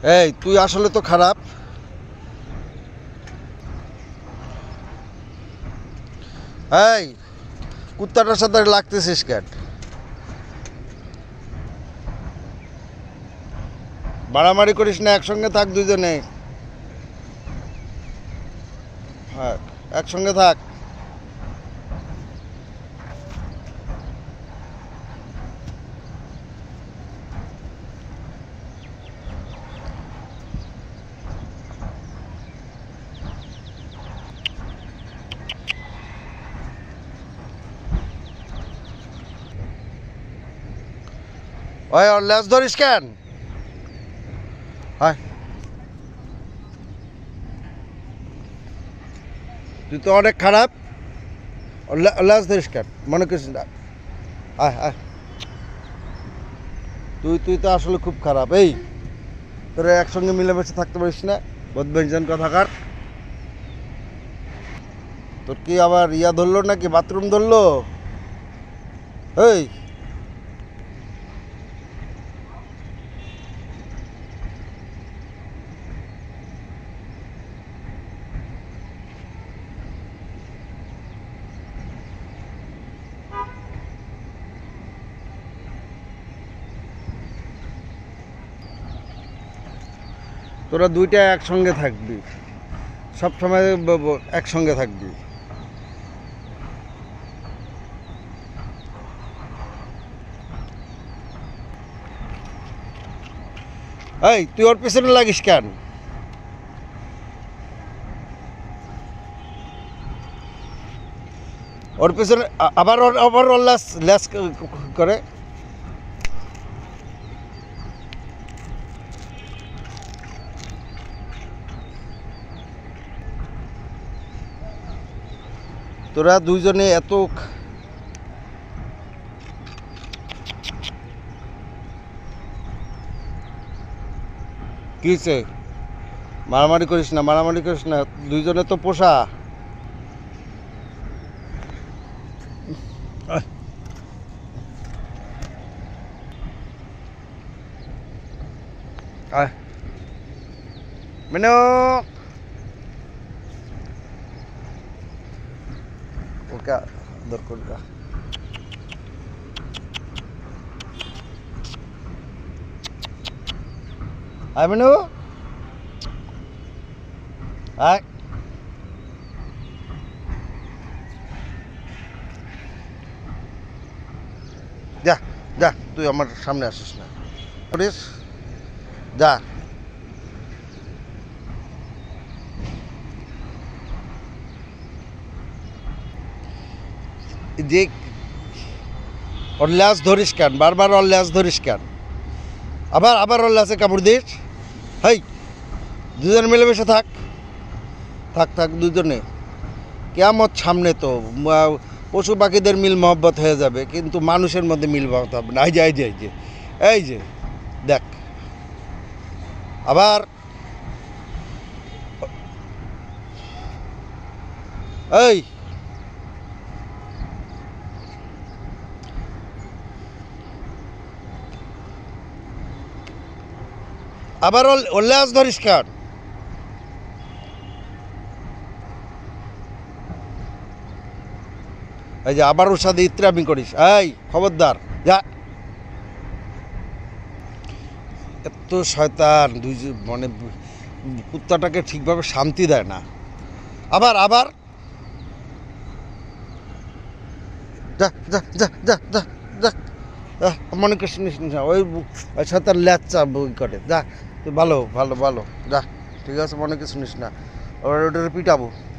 এই তুই আসলে তো খারাপ। এই কুত্তাটার সাথে লাগতেছিস কেন? মারামারি করিস না, একসঙ্গে থাক দুজনে। হ্যাঁ, একসঙ্গে থাক। ওই ওর লেজ ধরিস কেন? হয় তুই তো অনেক খারাপ। ওর লেজ ধরিস কেন? মনে করিস না। আয় আয়, তুই তো আসলে খুব খারাপ। এই তোরা একসঙ্গে মিলেমিশে থাকতে পারিস না, বদবেঞ্জন কথাকার। তোর কি আবার ইয়া ধরলো নাকি, বাথরুম ধরলো? এই তোরা দুইটা একসঙ্গে থাকবি, সব সময় একসঙ্গে থাকবি। এই তুই ওর পিছনে লাগিস কেন? ওর পিছনে আবার ওর ল্যাস করে। তোরা দুইজনে এত কিছে? মারামারি করিস না, মারামারি করিস না, দুইজনে তো পোষা। মেনো ওকে দরকার। আয় মেনু, আয়। যা যা, তুই আমার সামনে আসিস না, করিস যা। যে ওর ল্যাস ধরিস কেন? বারবার ওর ল্যাস ধরিস কেন? আবার ওর ল্যাসে কামড় দিস। হেই দুজনে মিলেমিশে থাক, থাক থাক দুজনে। কেয়ামত সামনে তো, পশু পাখিদের মিল মহব্বত হয়ে যাবে, কিন্তু মানুষের মধ্যে মিল মহব্বত হবে না। এই যে দেখ, আবার এই আবার ওর ল্যাস ধরিস কেন? এই যে আবার ওর সাথে ইত্রামি করিস। এই খবরদার, যা। এত শয়তান, দুই মানে কুত্তাটাকে ঠিকভাবে শান্তি দেয় না। আবার যা যা যা যা যা যা, মনে করিস না, ওই শয়তান ল্যাচ্চা বই করে। যা তুই, ভালো যা, ঠিক আছে, মনে কিছু নিস না, ওটার পিটাবো।